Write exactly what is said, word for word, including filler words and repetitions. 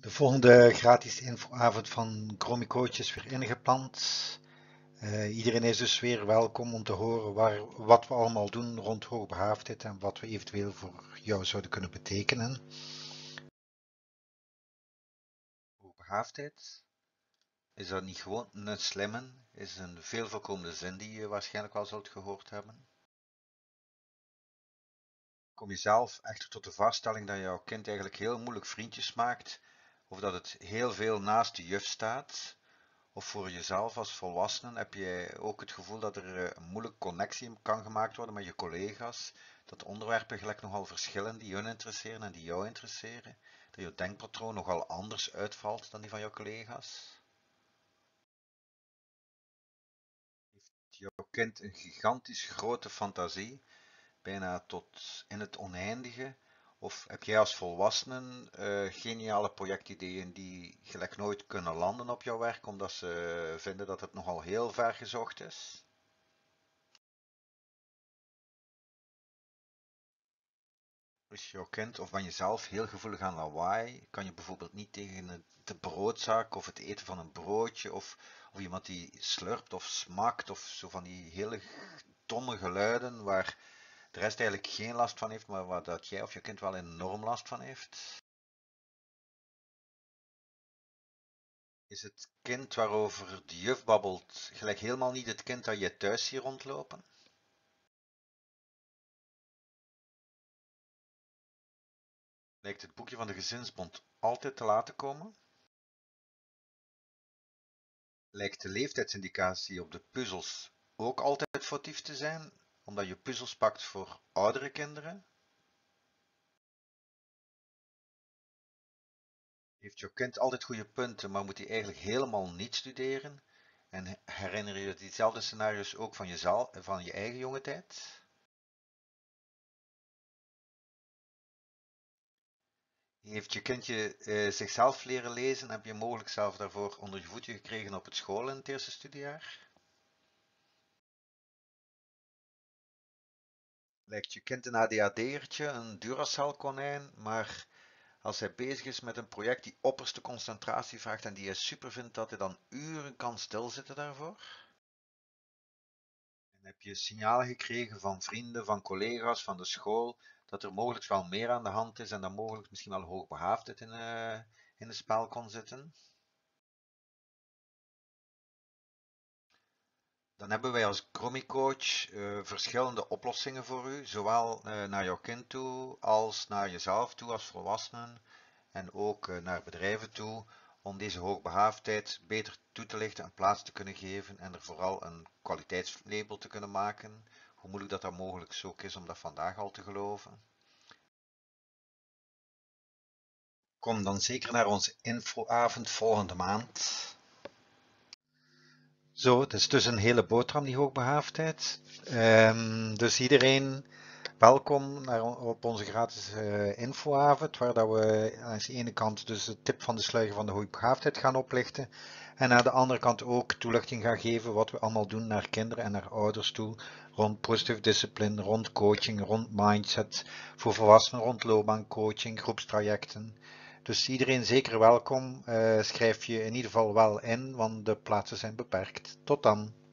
De volgende gratis infoavond van Chromicoach is weer ingepland. Uh, iedereen is dus weer welkom om te horen waar, wat we allemaal doen rond hoogbegaafdheid en wat we eventueel voor jou zouden kunnen betekenen. Hoogbegaafdheid, is dat niet gewoon een slimme, is een veel voorkomende zin die je waarschijnlijk wel zult gehoord hebben. Kom je zelf echter tot de vaststelling dat jouw kind eigenlijk heel moeilijk vriendjes maakt, of dat het heel veel naast de juf staat, of voor jezelf als volwassene heb je ook het gevoel dat er een moeilijke connectie kan gemaakt worden met je collega's, dat onderwerpen gelijk nogal verschillen die hun interesseren en die jou interesseren, dat je denkpatroon nogal anders uitvalt dan die van jouw collega's. Heeft jouw kind een gigantisch grote fantasie, bijna tot in het oneindige? Of heb jij als volwassenen uh, geniale projectideeën die gelijk nooit kunnen landen op jouw werk, omdat ze vinden dat het nogal heel ver gezocht is? Is jouw kind of ben je zelf heel gevoelig aan lawaai? Kan je bijvoorbeeld niet tegen de broodzaak of het eten van een broodje of, of iemand die slurpt of smakt of zo van die hele domme geluiden waar de rest eigenlijk geen last van heeft, maar waar dat jij of je kind wel enorm last van heeft? Is het kind waarover de juf babbelt gelijk helemaal niet het kind dat je thuis ziet rondlopen? Lijkt het boekje van de gezinsbond altijd te laat te komen? Lijkt de leeftijdsindicatie op de puzzels ook altijd foutief te zijn, omdat je puzzels pakt voor oudere kinderen? Heeft je kind altijd goede punten, maar moet hij eigenlijk helemaal niet studeren? En herinner je diezelfde scenario's ook van jezelf, van je eigen jonge tijd? Heeft je kindje uh, zichzelf leren lezen? Heb je mogelijk zelf daarvoor onder je voetje gekregen op het school in het eerste studiejaar? Lijkt je kind een A D H D'ertje, een Duracell-konijn, maar als hij bezig is met een project die opperste concentratie vraagt en die hij super vindt, dat hij dan uren kan stilzitten daarvoor? En heb je signalen gekregen van vrienden, van collega's, van de school, dat er mogelijk wel meer aan de hand is en dat mogelijk misschien wel hoogbegaafdheid in, uh, in het spel kon zitten? Dan hebben wij als Chromicoach uh, verschillende oplossingen voor u, zowel uh, naar jouw kind toe als naar jezelf toe als volwassenen en ook uh, naar bedrijven toe, om deze hoogbegaafdheid beter toe te lichten en plaats te kunnen geven en er vooral een kwaliteitslabel te kunnen maken. Hoe moeilijk dat dat mogelijk ook is om dat vandaag al te geloven. Kom dan zeker naar onze infoavond volgende maand. Zo, het is dus een hele boterham, die hoogbegaafdheid. Um, dus iedereen welkom naar, op onze gratis uh, infoavond, waar dat we aan de ene kant dus de tip van de sluier van de hoogbegaafdheid gaan oplichten. En aan de andere kant ook toelichting gaan geven wat we allemaal doen naar kinderen en naar ouders toe. Rond positieve discipline, rond coaching, rond mindset. Voor volwassenen rond loopbaancoaching, groepstrajecten. Dus iedereen zeker welkom. Uh, schrijf je in ieder geval wel in, want de plaatsen zijn beperkt. Tot dan.